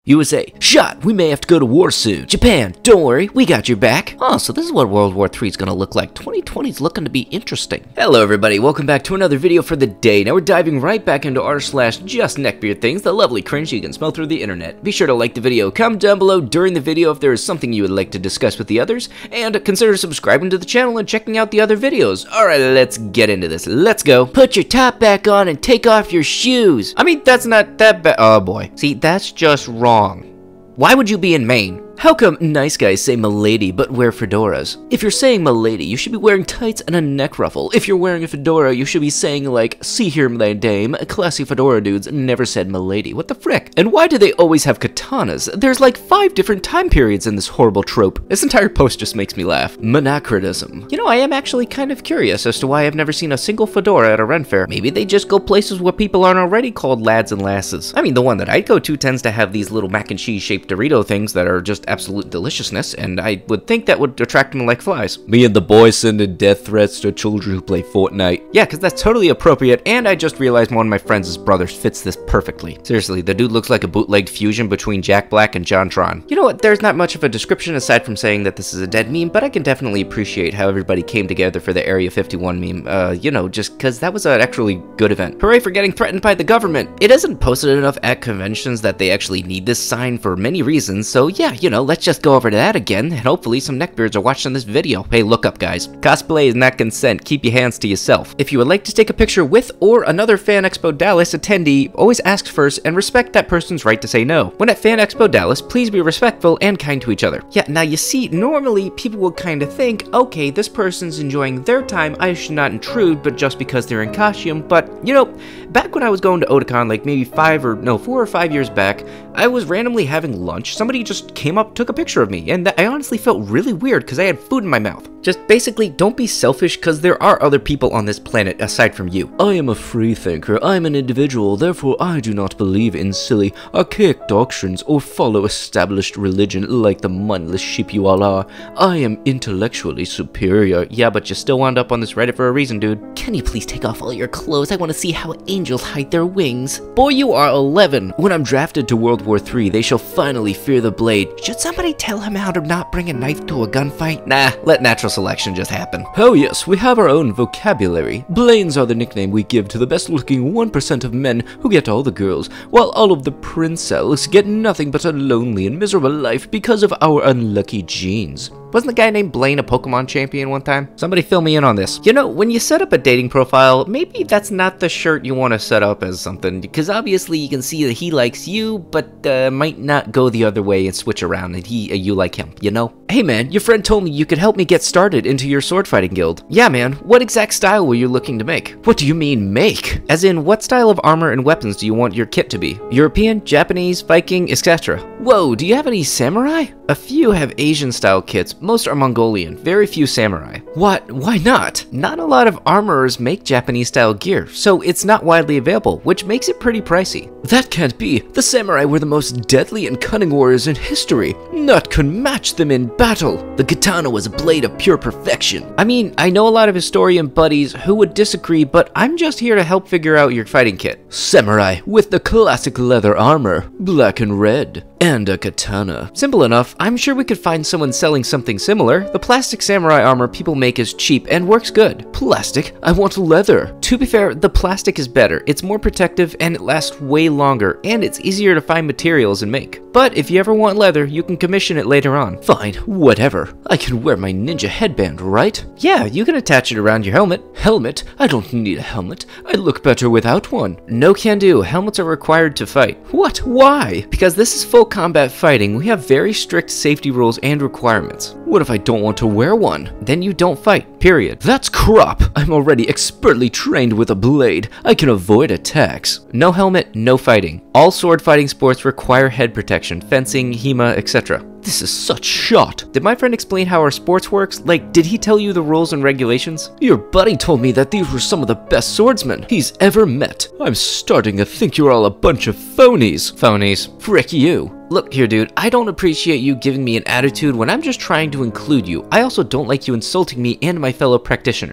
USA, shot, we may have to go to war soon. Japan, don't worry, we got your back. Oh, so this is what World War III is gonna look like. 2020 is looking to be interesting. Hello everybody, welcome back to another video for the day. Now we're diving right back into r/justneckbeardthings, the lovely cringe you can smell through the internet. Be sure to like the video, comment down below during the video if there is something you would like to discuss with the others, and consider subscribing to the channel and checking out the other videos. Alright, let's get into this. Let's go. Put your top back on and take off your shoes. I mean, that's not that bad. Oh boy. See, that's just wrong. Why would you be in Maine? How come nice guys say milady but wear fedoras? If you're saying milady, you should be wearing tights and a neck ruffle. If you're wearing a fedora, you should be saying like, see here my dame, classy fedora dudes never said milady. What the frick? And why do they always have katanas? There's like 5 different time periods in this horrible trope. This entire post just makes me laugh. Monachronism. You know, I am actually kind of curious as to why I've never seen a single fedora at a Ren fair. Maybe they just go places where people aren't already called lads and lasses. I mean, the one that I go to tends to have these little mac and cheese shaped Dorito things that are just absolute deliciousness, and I would think that would attract them like flies. Me and the boys sending death threats to children who play Fortnite. Yeah, because that's totally appropriate, and I just realized one of my friends' brothers fits this perfectly. Seriously, the dude looks like a bootlegged fusion between Jack Black and John Tron. You know what, there's not much of a description aside from saying that this is a dead meme, but I can definitely appreciate how everybody came together for the Area 51 meme, you know, just because that was an actually good event. Hooray for getting threatened by the government! It isn't posted enough at conventions that they actually need this sign for many reasons, so yeah, you know, let's just go over to that again, and hopefully some neckbeards are watching this video. Hey, look up guys. Cosplay is not consent. Keep your hands to yourself. If you would like to take a picture with or another Fan Expo Dallas attendee, always ask first and respect that person's right to say no. When at Fan Expo Dallas, please be respectful and kind to each other. Yeah, now you see, normally people would kind of think, okay, this person's enjoying their time, I should not intrude, but just because they're in costume, but, you know, back when I was going to Otakon, like maybe 4 or 5 years back, I was randomly having lunch, somebody just came up, took a picture of me, and I honestly felt really weird because I had food in my mouth. Just basically, don't be selfish because there are other people on this planet aside from you. I am a free thinker, I am an individual, therefore I do not believe in silly, archaic doctrines or follow established religion like the mindless sheep you all are. I am intellectually superior. Yeah, but you still wound up on this Reddit for a reason, dude. Can you please take off all your clothes? I want to see how angels hide their wings. Boy, you are 11. When I'm drafted to World War III, they shall finally fear the blade. Should somebody tell him how to not bring a knife to a gunfight? Nah, let natural selection just happen. Oh yes, we have our own vocabulary. Blaines are the nickname we give to the best looking 1% of men who get all the girls, while all of the princels get nothing but a lonely and miserable life because of our unlucky genes. Wasn't the guy named Blaine a Pokemon champion one time? Somebody fill me in on this. You know, when you set up a dating profile, maybe that's not the shirt you want to set up as something, because obviously you can see that he likes you, but might not go the other way and switch around and you like him, you know? Hey man, your friend told me you could help me get started into your sword fighting guild. Yeah man, what exact style were you looking to make? What do you mean make? As in, what style of armor and weapons do you want your kit to be? European, Japanese, Viking, etc. Whoa, do you have any samurai? A few have Asian style kits, most are Mongolian, very few samurai. What? Why not? Not a lot of armorers make Japanese style gear, so it's not widely available, which makes it pretty pricey. That can't be. The samurai were the most deadly and cunning warriors in history. None could match them in battle. The katana was a blade of pure perfection. I mean, I know a lot of historian buddies who would disagree, but I'm just here to help figure out your fighting kit. Samurai with the classic leather armor, black and red, and a katana. Simple enough. I'm sure we could find someone selling something similar. The plastic samurai armor people make is cheap and works good. Plastic? I want leather. To be fair, the plastic is better. It's more protective and it lasts way longer, and it's easier to find materials and make. But if you ever want leather, you can commission it later on. Fine, whatever. I can wear my ninja headband, right? Yeah, you can attach it around your helmet. Helmet? I don't need a helmet. I look better without one. No can do. Helmets are required to fight. What? Why? Because this is full combat fighting. We have very strict safety rules and requirements. What if I don't want to wear one? Then you don't fight, period. That's crap! I'm already expertly trained with a blade. I can avoid attacks. No helmet, no fighting. All sword fighting sports require head protection, fencing, HEMA, etc. This is such shot. Did my friend explain how our sports works? Like, did he tell you the rules and regulations? Your buddy told me that these were some of the best swordsmen he's ever met. I'm starting to think you're all a bunch of phonies. Phonies. Frick you. Look here, dude, I don't appreciate you giving me an attitude when I'm just trying to include you. I also don't like you insulting me and my fellow practitioners.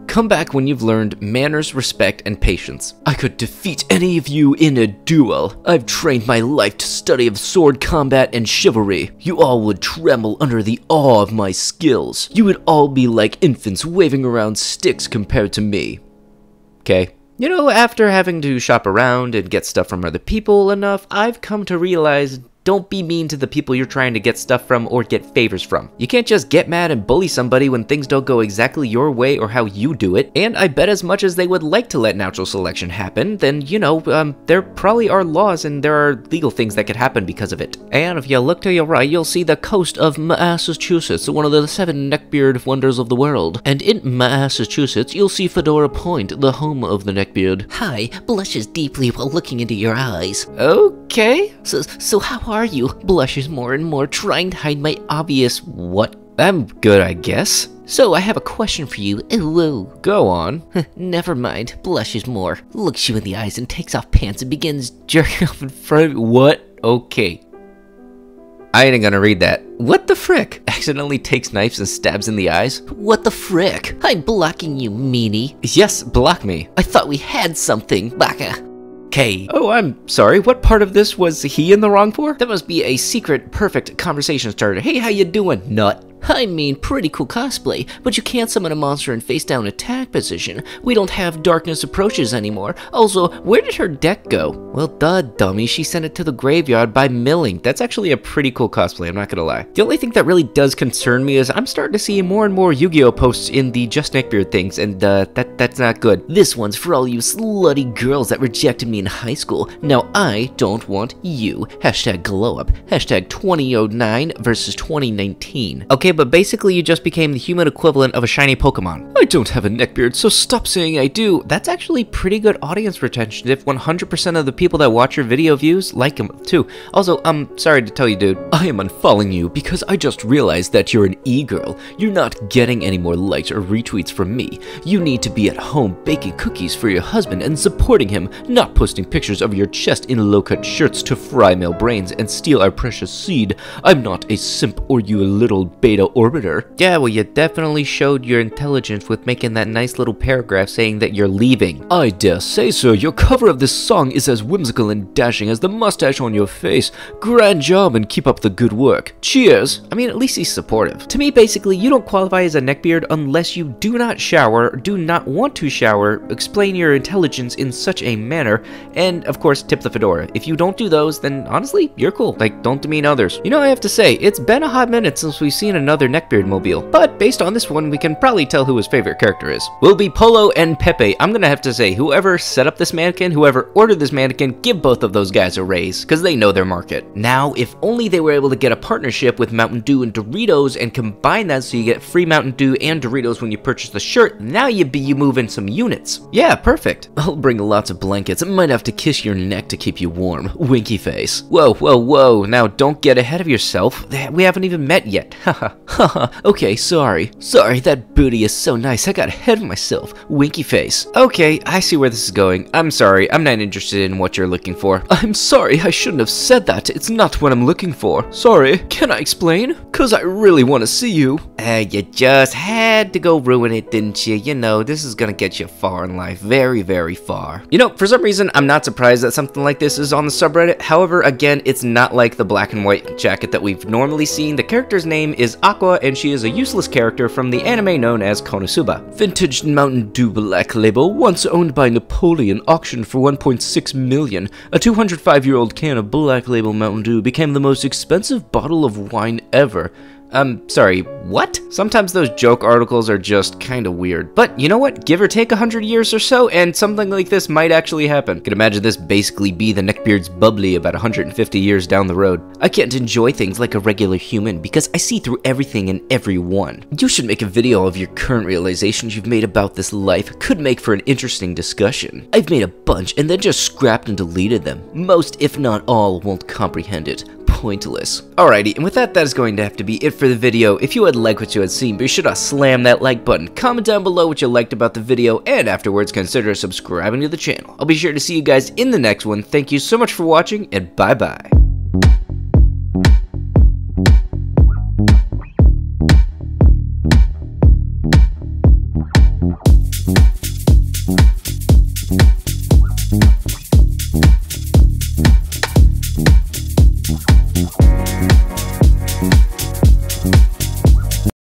Come back when you've learned manners, respect, and patience. I could defeat any of you in a duel. I've trained my life to study of sword combat and chivalry. You all would tremble under the awe of my skills. You would all be like infants waving around sticks compared to me. Okay. You know, after having to shop around and get stuff from other people enough, I've come to realize don't be mean to the people you're trying to get stuff from or get favors from. You can't just get mad and bully somebody when things don't go exactly your way or how you do it. And I bet as much as they would like to let natural selection happen, then, you know, there probably are laws and there are legal things that could happen because of it. And if you look to your right, you'll see the coast of Massachusetts, one of the 7 neckbeard wonders of the world. And in Massachusetts, you'll see Fedora Point, the home of the neckbeard. Hi, blushes deeply while looking into your eyes. Okay. So how are you? Blushes more and more, trying to hide my obvious what? I'm good, I guess. So I have a question for you. Ooh. Go on. Never mind. Blushes more. Looks you in the eyes and takes off pants and begins jerking off in front of you. What? Okay. I ain't gonna read that. What the frick? Accidentally takes knives and stabs in the eyes? What the frick? I'm blocking you, meanie. Yes, block me. I thought we had something. Baka. Okay. Oh, I'm sorry. What part of this was he in the wrong for? That must be a secret, perfect conversation starter. Hey, how you doing, nut? I mean, pretty cool cosplay, but you can't summon a monster in face-down attack position. We don't have darkness approaches anymore. Also, where did her deck go? Well, duh, dummy. She sent it to the graveyard by milling. That's actually a pretty cool cosplay, I'm not gonna lie. The only thing that really does concern me is I'm starting to see more and more Yu-Gi-Oh posts in the Just Neckbeard things, and that's not good. This one's for all you slutty girls that rejected me in high school. Now I don't want you. Hashtag glow up. Hashtag 2009 versus 2019. Okay, but basically you just became the human equivalent of a shiny Pokemon. I don't have a neckbeard, so stop saying I do. That's actually pretty good audience retention if 100% of the people that watch your video views like them too. Also, I'm sorry to tell you, dude, I am unfollowing you because I just realized that you're an e-girl. You're not getting any more likes or retweets from me. You need to be at home baking cookies for your husband and supporting him, not posting pictures of your chest in low-cut shirts to fry male brains and steal our precious seed. I'm not a simp or you little beta orbiter. Yeah, well, you definitely showed your intelligence with making that nice little paragraph saying that you're leaving. I dare say, sir, your cover of this song is as whimsical and dashing as the mustache on your face. Grand job and keep up the good work. Cheers. I mean, at least he's supportive. To me, basically, you don't qualify as a neckbeard unless you do not shower, do not want to shower, explain your intelligence in such a manner, and, of course, tip the fedora. If you don't do those, then honestly, you're cool. Like, don't demean others. You know, I have to say, it's been a hot minute since we've seen another neckbeard mobile, but based on this one, we can probably tell who his favorite character is. Will be Polo and Pepe. I'm gonna have to say, whoever set up this mannequin, whoever ordered this mannequin, give both of those guys a raise, because they know their market. Now, if only they were able to get a partnership with Mountain Dew and Doritos and combine that so you get free Mountain Dew and Doritos when you purchase the shirt, now you move in some units. Yeah, perfect. I'll bring lots of blankets. I might have to kiss your neck to keep you warm. Winky face. Whoa, whoa, whoa. Now, don't get ahead of yourself. We haven't even met yet. Haha. Haha. Okay, sorry. Sorry, that booty is so nice. I got ahead of myself. Winky face. Okay, I see where this is going. I'm sorry. I'm not interested in what you're looking for. I'm sorry. I shouldn't have said that. It's not what I'm looking for. Sorry. Can I explain? Cause I really want to see you. You just had to go ruin it, didn't you? You know, this is gonna get you far in life. Very, very far. You know, for some reason, I'm not surprised that something like this is on the subreddit. However, again, it's not like the black and white jacket that we've normally seen. The character's name is Aqua, and she is a useless character from the anime known as Konosuba. Vintage Mountain Dew Black Label, once owned by Napoleon, auctioned for 1.6 million. A 205-year-old can of Black Label Mountain Dew became the most expensive bottle of wine ever. Sorry, what? Sometimes those joke articles are just kinda weird. But you know what? Give or take 100 years or so, and something like this might actually happen. Could imagine this basically be the neckbeard's bubbly about 150 years down the road. I can't enjoy things like a regular human because I see through everything and everyone. You should make a video of your current realizations you've made about this life. Could make for an interesting discussion. I've made a bunch and then just scrapped and deleted them. Most, if not all, won't comprehend it. Pointless. Alrighty, and with that is going to have to be it for the video. If you had liked what you had seen, be sure to slam that like button, comment down below what you liked about the video, and afterwards consider subscribing to the channel. I'll be sure to see you guys in the next one. Thank you so much for watching, and bye bye.